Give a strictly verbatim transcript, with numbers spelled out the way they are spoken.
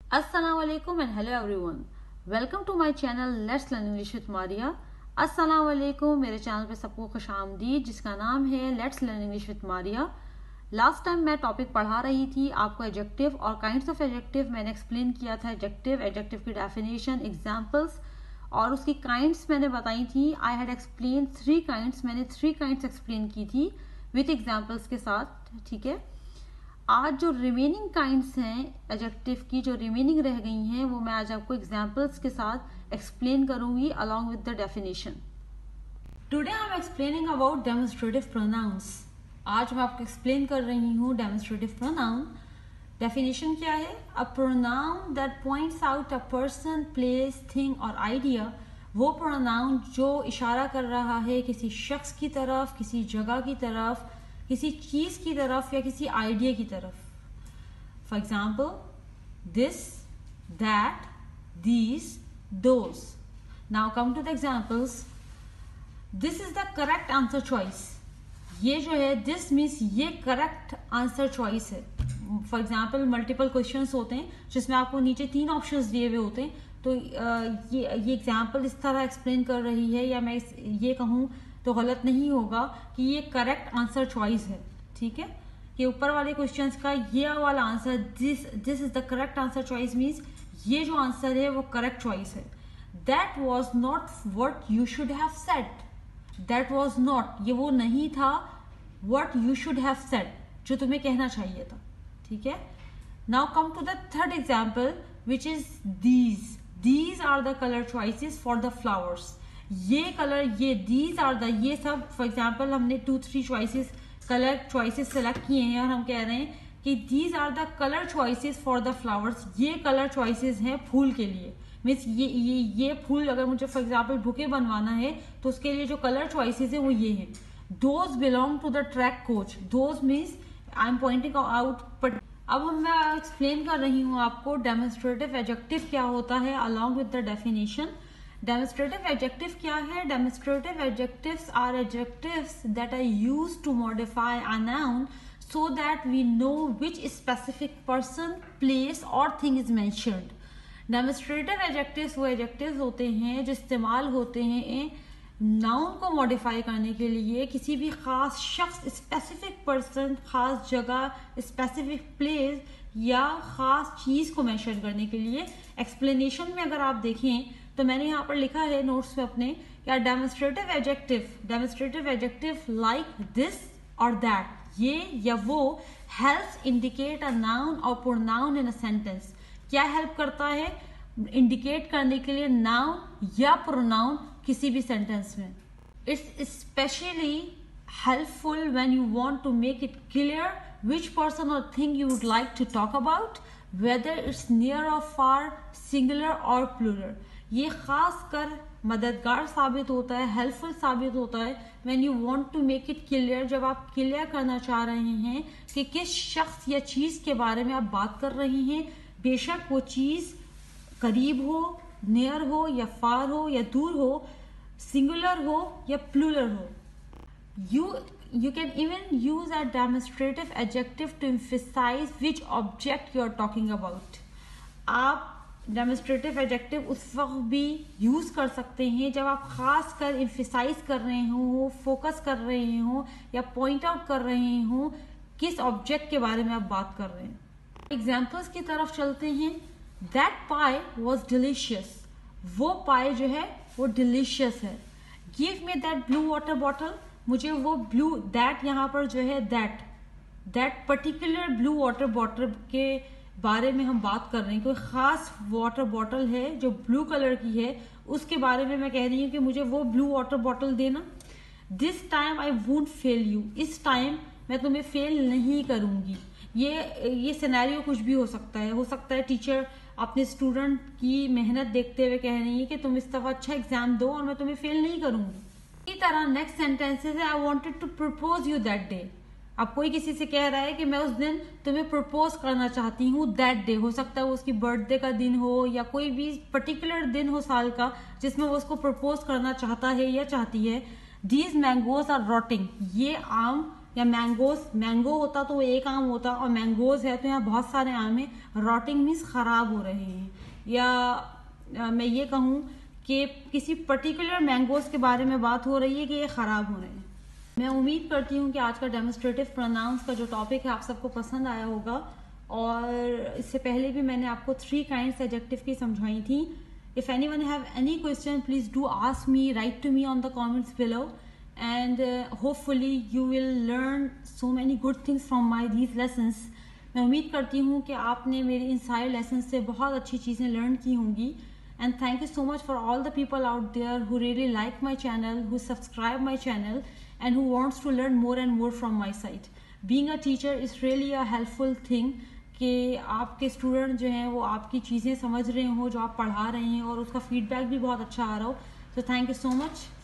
Assalamualaikum and hello everyone. Welcome to my channel Let's Learn English with Maria. Assalamualaikum, मेरे channel पे सबको खुशामदीद जिसका नाम है Let's Learn English with Maria. Last time मैं topic पढ़ा रही थी आपको एडजेक्टिव और काइंड्स ऑफ एडजेक्टिव मैंने एक्सप्लेन किया था. एडजेक्टिव एडजेक्टिव की डेफिनेशन, एग्जांपल्स और उसकी काइंड्स मैंने बताई थी. I had explain three kinds, मैंने थ्री काइंड्स एक्सप्लेन की थी विथ एग्जांपल्स के साथ. ठीक है, आज जो रिमेनिंग काइंड्स हैं एडजेक्टिव की, जो रिमेनिंग रह गई हैं, वो मैं आज आपको एग्जांपल्स के साथ एक्सप्लेन करूंगी along with the definition. Today I am explaining about demonstrative pronouns. आज मैं आपको एक्सप्लेन कर रही हूँ डेमोन्स्ट्रेटिव प्रोनाउन. डेफिनेशन क्या है? A pronoun that points out a person, place, thing और आइडिया. वो प्रोनाउन जो इशारा कर रहा है किसी शख्स की तरफ, किसी जगह की तरफ, किसी चीज की तरफ या किसी आइडिया की तरफ. For example, this, that, these, those. Now come to the examples. This is the correct answer choice. ये जो है दिस मीन्स ये करेक्ट आंसर चॉइस है. फॉर एग्जाम्पल मल्टीपल क्वेश्चंस होते हैं जिसमें आपको नीचे तीन ऑप्शंस दिए हुए होते हैं. तो ये ये एग्जाम्पल इस तरह एक्सप्लेन कर रही है, या मैं इस, ये कहूँ तो गलत नहीं होगा कि ये करेक्ट आंसर चॉइस है. ठीक है, कि ऊपर वाले क्वेश्चंस का ये वाला answer, this this is the correct answer choice means ये जो आंसर है वो करेक्ट चॉइस है. That was not what you should have said. That was not, ये वो नहीं था what you should have said, जो तुम्हें कहना चाहिए था. ठीक है, now come to the third example which is these. These are the colour choices for the flowers. ये कलर, ये दीज आर द, ये सब फॉर एग्जाम्पल हमने two three choices colour choices select किए हैं और हम कह रहे हैं कि these are the colour choices for the flowers. ये कलर चॉइसेस हैं फूल के लिए. मीन्स ये ये ये फूल अगर मुझे फॉर एग्जाम्पल बुके बनवाना है तो उसके लिए जो कलर चॉइसेस है वो ये हैं. Those belong to the track coach. Those means I am pointing out. But अब हम मैं एक्सप्लेन कर रही हूँ आपको डेमोन्स्ट्रेटिव एडजेक्टिव क्या होता है along with the definition. Demonstrative adjective क्या है? Demonstrative adjectives are adjectives that are used to modify a noun so that we know which specific person, place or thing is mentioned. Demonstrative adjectives वो adjectives होते हैं जो इस्तेमाल होते हैं noun को मॉडिफाई करने के लिए, किसी भी खास शख्स, स्पेसिफिक पर्सन, खास जगह, स्पेसिफिक प्लेस या खास चीज को मेंशन करने के लिए. एक्सप्लेनेशन में अगर आप देखें तो मैंने यहाँ पर लिखा है नोट्स में अपने, क्या demonstrative adjective, demonstrative adjective like this और दैट, ये या वो, हेल्प्स इंडिकेट अ नाउन और प्रोनाउन इन अ सेंटेंस. क्या हेल्प करता है? इंडिकेट करने के लिए नाउन या प्रोनाउन किसी भी सेंटेंस में. It's specially helpful when you want to make it clear which person or thing you would like to talk about, whether it's near or far, singular or plural. ये खास कर मददगार साबित होता है, हेल्पफुल साबित होता है when you want to make it clear, जब आप क्लियर करना चाह रहे हैं कि किस शख्स या चीज के बारे में आप बात कर रहे हैं, बेशक वो चीज करीब हो, नियर हो या फार हो या दूर हो, सिंगुलर हो या प्लूरल हो. You You can even use a demonstrative adjective to emphasize which object you are talking about. आप demonstrative adjective उस वक्त भी यूज कर सकते हैं जब आप खास कर emphasize कर रहे हो, फोकस कर रहे हो या पॉइंट आउट कर रहे हो किस ऑब्जेक्ट के बारे में आप बात कर रहे हैं. एग्जाम्पल्स की तरफ चलते हैं. That pie was delicious. वो पाए जो है वो डिलीशियस है. Give me that blue water bottle. मुझे वो ब्लू, दैट यहाँ पर जो है that that particular blue water bottle के बारे में हम बात कर रहे हैं. कोई खास वाटर बॉटल है जो ब्लू कलर की है, उसके बारे में मैं कह रही हूँ कि मुझे वो ब्लू वाटर बॉटल देना. This time I won't fail you. इस टाइम मैं तुम्हें फेल नहीं करूंगी. ये ये सिनेरियो कुछ भी हो सकता है. हो सकता है टीचर अपने स्टूडेंट की मेहनत देखते हुए कह रही है कि तुम इस दफा अच्छा एग्जाम दो और मैं तुम्हें फेल नहीं करूंगी. इसी तरह नेक्स्ट सेंटेंसेस है, I wanted to propose you that day. अब कोई किसी से कह रहा है कि मैं उस दिन तुम्हें प्रपोज करना चाहती हूँ. दैट डे हो सकता है वो उसकी बर्थडे का दिन हो या कोई भी पर्टिकुलर दिन हो साल का जिसमें वो उसको प्रपोज करना चाहता है या चाहती है. These mangoes are rotting. ये आम या मैंगोज, मैंगो होता तो वो एक आम होता और मैंगोज है तो यहाँ बहुत सारे आम हैं। रॉटिंग मीन्स खराब हो रहे हैं। या आ, मैं ये कहूँ कि किसी पर्टिकुलर मैंगोज के बारे में बात हो रही है कि ये खराब हो रहे हैं। मैं उम्मीद करती हूँ कि आज का डेमोन्स्ट्रेटिव प्रोनाउंस का जो टॉपिक है आप सबको पसंद आया होगा। और इससे पहले भी मैंने आपको थ्री काइंड्स एडजेक्टिव की समझाई थी। If anyone have any question please do ask me, write to me on the comments below, and hopefully you will learn so many good things from my these lessons. मैं उम्मीद करती हूँ कि आपने मेरे इन सारे लेसन से बहुत अच्छी चीज़ें लर्न की होंगी। And thank you so much for all the people out there who really like my channel, who subscribe my channel, and who wants to learn more and more from my side. Being a teacher is really a helpful thing कि आपके student जो हैं वो आपकी चीज़ें समझ रहे हो जो आप पढ़ा रहे हैं और उसका फीडबैक भी बहुत अच्छा आ रहा हो। So thank you so much.